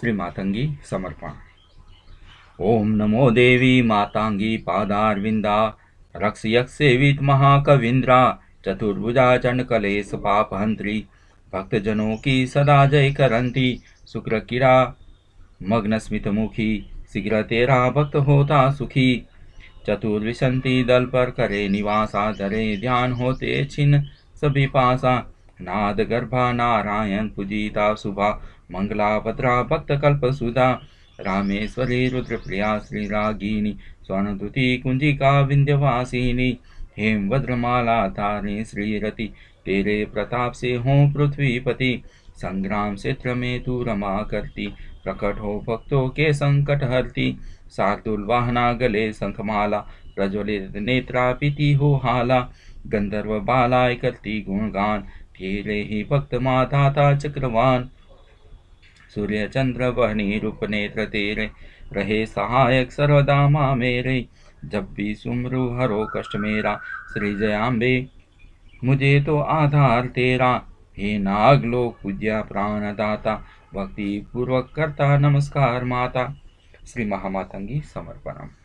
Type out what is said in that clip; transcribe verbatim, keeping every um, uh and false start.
श्री मातंगी समर्पण। ओम नमो देवी मातांगी पादारविंदा रक्ष यक्ष सेवित महाकविंद्रा चतुर्भुजा चंड कलेश पापहंत्री भक्तजनों की सदा जय करंती शुक्र किरा मग्न स्मित मुखी शीघ्र तेरा भक्त होता सुखी चतुर्विशंति दल पर करे निवासा धरे ध्यान होते छिन सभी पासा नाद गर्भा नारायण पूजिता शुभा मंगला भद्रा भक्त कल्प सुधा रामेश्वरी रुद्रप्रिया श्री रागिनी स्वर्णदुति कुंजिका विंध्यवासिनी हेमभद्रमाला तारे श्रीरति तेरे प्रताप से हो पृथ्वीपति संग्राम क्षेत्र में तू रमा करती प्रकट हो भक्तों के संकट हरती शार्दुल वाहना गले शंखमाला प्रज्वलित नेत्रा पीती हो हाला गंधर्व बालाय करती गुणगान तेरे ही भक्त माता चक्रवान सूर्य चंद्र वहनी रूप नेत्र तेरे रहे सहायक सर्वदा माँ मेरे जब भी सुमरु हरो कष्ट मेरा श्री जयांबे मुझे तो आधार तेरा हे नागलोक पूज्या प्राणदाता भक्ति पूर्वक करता नमस्कार माता। श्री महामातंगी समर्पणम।